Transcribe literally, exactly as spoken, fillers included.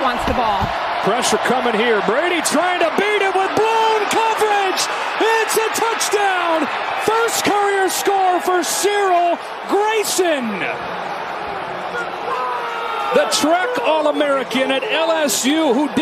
wants the ball. Pressure coming here. Brady trying to beat it with blown coverage. It's a touchdown. First career score for Cyril Grayson. The track All-American at L S U who